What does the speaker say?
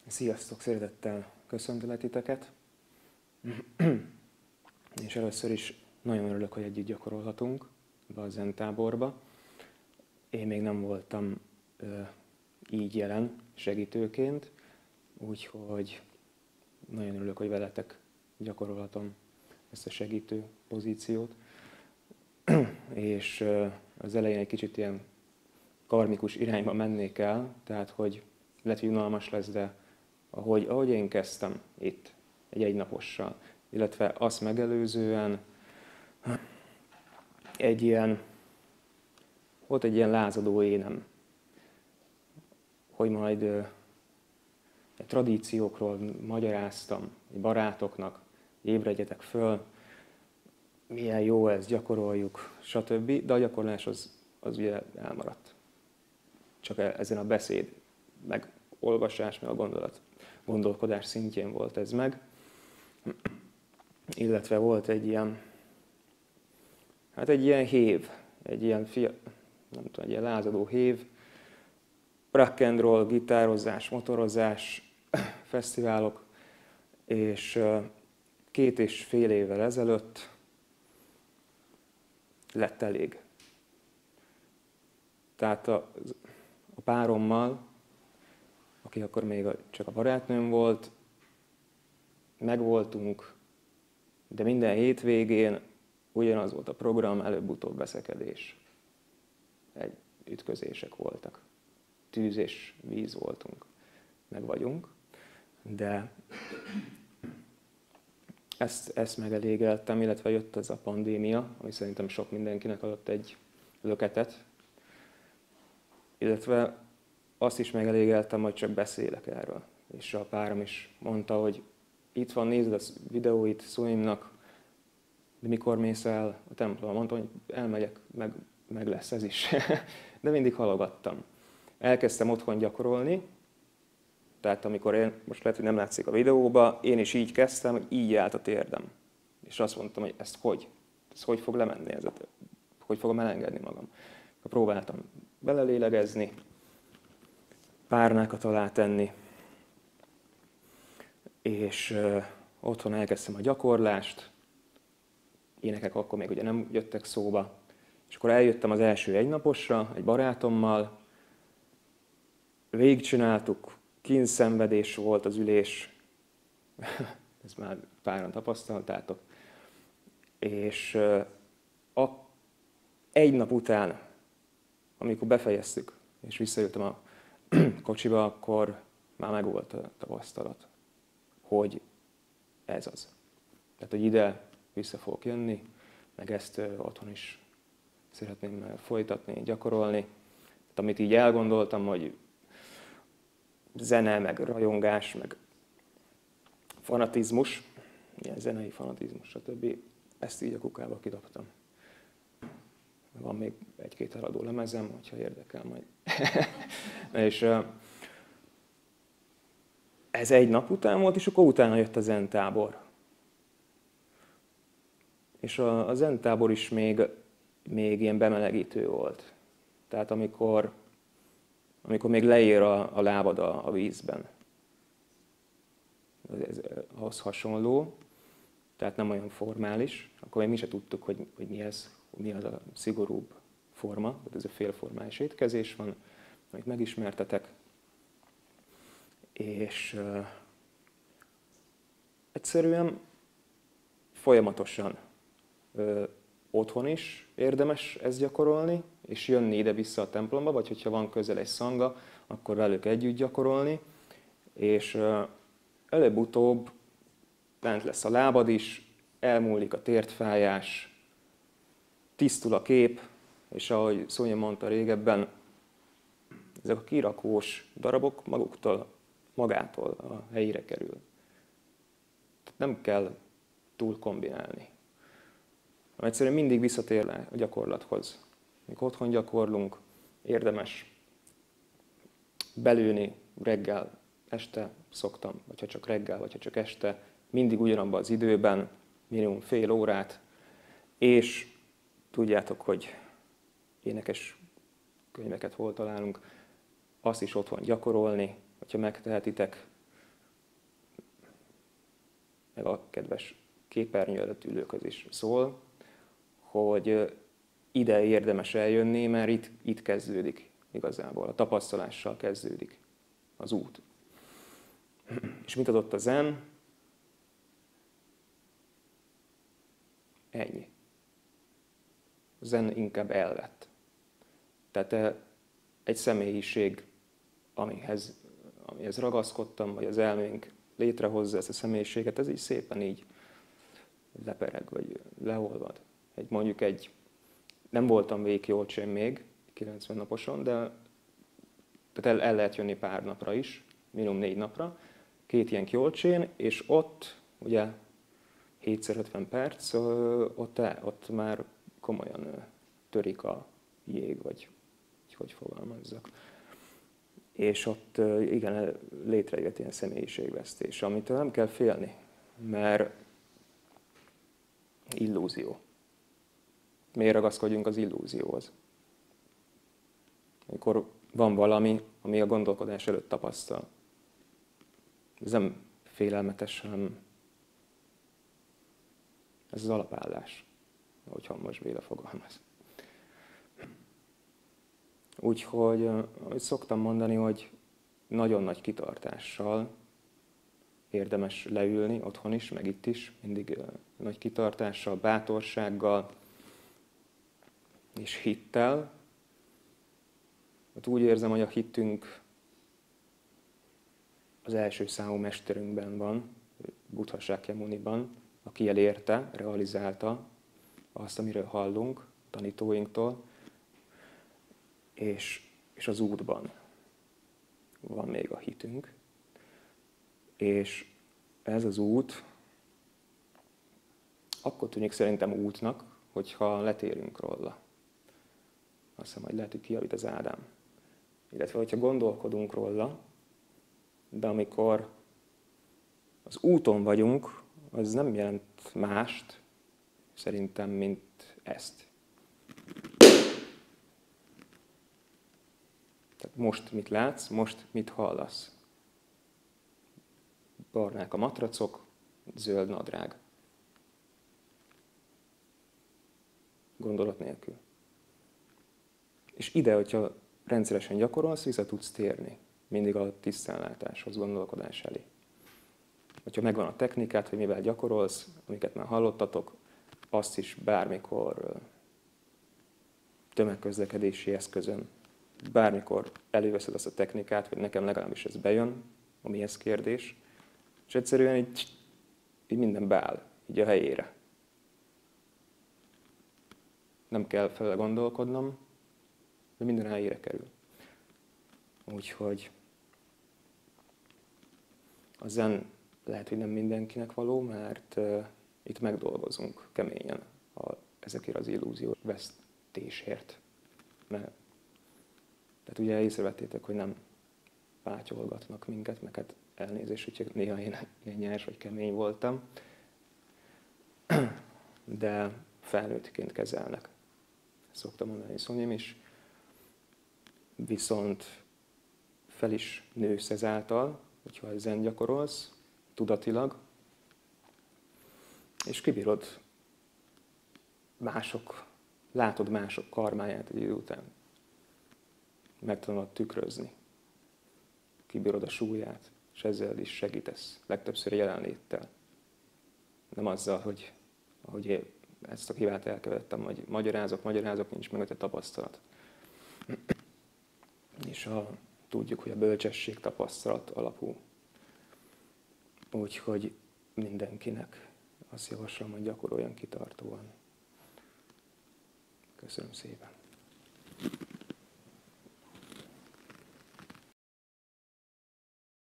Sziasztok, szeretettel köszöntelek titeket. És először is nagyon örülök, hogy együtt gyakorolhatunk ebbe a Zen táborba. Én még nem voltam így jelen segítőként, úgyhogy nagyon örülök, hogy veletek gyakorolhatom ezt a segítő pozíciót. És az elején egy kicsit ilyen karmikus irányba mennék el, tehát hogy lehet, hogy unalmas lesz, de ahogy én kezdtem itt, egy egynapossal, illetve azt megelőzően volt egy ilyen lázadó énem, hogy majd tradíciókról magyaráztam barátoknak, ébredjetek föl, milyen jó ez, gyakoroljuk, stb. De a gyakorlás az ugye elmaradt. Csak ezen a beszéd, meg olvasás, meg a gondolkodás szintjén volt ez meg. Illetve volt egy ilyen hév, egy ilyen lázadó hév, rock and roll, gitározás, motorozás, fesztiválok, és 2,5 évvel ezelőtt lett elég. Tehát a párommal, aki akkor még csak a barátnőm volt, megvoltunk, de minden hétvégén ugyanaz volt a program, előbb-utóbb veszekedés. Ütközések voltak. Tűz és víz voltunk, meg vagyunk. De ezt megelégeltem, illetve jött ez a pandémia, ami szerintem sok mindenkinek adott egy löketet. Illetve azt is megelégeltem, hogy csak beszélek erről. És a párom is mondta, hogy itt van, nézd a videóit Szuimnak, de mikor mész el a templomba? Mondtam, hogy elmegyek, meg lesz ez is. De mindig halogattam. Elkezdtem otthon gyakorolni, tehát amikor most lehet, hogy nem látszik a videóba, én is így kezdtem, hogy így állt a térdem. És azt mondtam, hogy ez hogy fog lemenni, hogy fogom elengedni magam. Próbáltam belelélegezni, párnákat alá tenni, és otthon elkezdtem a gyakorlást, énekek akkor még ugye nem jöttek szóba, és akkor eljöttem az első egynaposra egy barátommal, végigcsináltuk, kínszenvedés volt az ülés, ezt már páran tapasztaltátok, és egy nap után, amikor befejeztük, és visszajöttem a kocsiba, akkor már megvolt a tapasztalat, hogy ez az. Tehát, hogy ide vissza fogok jönni, meg ezt otthon is szeretném folytatni, gyakorolni. Tehát, amit így elgondoltam, hogy zene, meg rajongás, meg fanatizmus, ilyen zenei fanatizmus, stb. Ezt így a kukába kidobtam. Van még 1-2 eladó lemezem, hogyha érdekel majd. És ez egy nap után volt, és akkor utána jött a Zen tábor. És a Zen tábor is még ilyen bemelegítő volt. Tehát amikor még leér a lábad a vízben. Ez ahhoz hasonló, tehát nem olyan formális. Akkor még mi se tudtuk, hogy mi az a szigorúbb forma, tehát ez a félformális étkezés van, amit megismertetek. És egyszerűen folyamatosan otthon is érdemes ezt gyakorolni, és jönni ide-vissza a templomba, vagy hogyha van közel egy szanga, akkor velük együtt gyakorolni, és előbb-utóbb bent lesz a lábad is, elmúlik a térdfájás, tisztul a kép, és ahogy Szuim mondta régebben, ezek a kirakós darabok magától a helyére kerül. Tehát nem kell túl kombinálni. Egyszerűen mindig visszatér le a gyakorlathoz. Mikor otthon gyakorlunk, érdemes belőni reggel, este szoktam, vagy ha csak reggel, vagy ha csak este, mindig ugyanabban az időben, minimum fél órát, és tudjátok, hogy énekes könyveket hol találunk, azt is otthon gyakorolni, hogyha megtehetitek, meg a kedves képernyő előtt ülőkhöz is szól, hogy ide érdemes eljönni, mert itt kezdődik igazából, a tapasztalással kezdődik az út. És mit adott a zen? Ennyi. A zen inkább elvett. Tehát egy személyiség, amihez ragaszkodtam, vagy az elménk létrehozza ezt a személyiséget, ez így szépen így lepereg, vagy leolvad. Nem voltam végkiolcsén még, 90 naposon, de tehát el lehet jönni pár napra is, minimum 4 napra, 2 ilyen kiolcsén, és ott ugye 7x50 perc, ott már komolyan törik a jég, vagy hogy fogalmazzak. És ott igen, létrejött ilyen személyiségvesztés, amitől nem kell félni, mert illúzió. Miért ragaszkodjunk az illúzióhoz? Amikor van valami, ami a gondolkodás előtt tapasztal. Ez nem félelmetes, hanem ez az alapállás, ahogy Hamvas Béla fogalmaz. Úgyhogy, ahogy szoktam mondani, hogy nagyon nagy kitartással érdemes leülni, otthon is, meg itt is, mindig nagy kitartással, bátorsággal és hittel. Hát úgy érzem, hogy a hitünk az első számú mesterünkben van, Buddha Sakyamuniban, aki elérte, realizálta azt, amiről hallunk tanítóinktól, és az útban van még a hitünk. És ez az út akkor tűnik szerintem útnak, hogyha letérünk róla. Azt hiszem, hogy lehet, hogy kijavít az Ádám. Illetve, hogyha gondolkodunk róla, de amikor az úton vagyunk, az nem jelent mást, szerintem, mint ezt. Tehát most mit látsz, most mit hallasz. Barnák a matracok, zöld nadrág. Gondolat nélkül. És ide, hogyha rendszeresen gyakorolsz, vissza tudsz térni. Mindig a tisztánlátáshoz, gondolkodás elé. Hogyha megvan a technikát, hogy mivel gyakorolsz, amiket már hallottatok, azt is bármikor tömegközlekedési eszközön, bármikor előveszed azt a technikát, vagy nekem legalábbis ez bejön, a mihez kérdés, és egyszerűen így minden beáll, így a helyére. Nem kell fel gondolkodnom, de minden helyére kerül. Úgyhogy a zen lehet, hogy nem mindenkinek való, mert itt megdolgozunk keményen ezekért az illúziós vesztésért. Tehát ugye észrevettétek, hogy nem pátyolgatnak minket, meg hát elnézést, hogy néha én ilyen nyers vagy kemény voltam, de felnőttként kezelnek. Ezt szoktam mondani Szonyim is. Viszont fel is nősz ezáltal, hogyha zen gyakorolsz, tudatilag, és kibírod látod mások karmáját egy idő után. Megtanulod tükrözni. Kibírod a súlyát, és ezzel is segítesz. Legtöbbször jelenléttel. Nem azzal, hogy ahogy én ezt a hibát elkövettem, hogy magyarázok, nincs meg a tapasztalat. És tudjuk, hogy a bölcsesség tapasztalat alapú. Úgyhogy mindenkinek azt javaslom, hogy gyakoroljon kitartóan. Köszönöm szépen.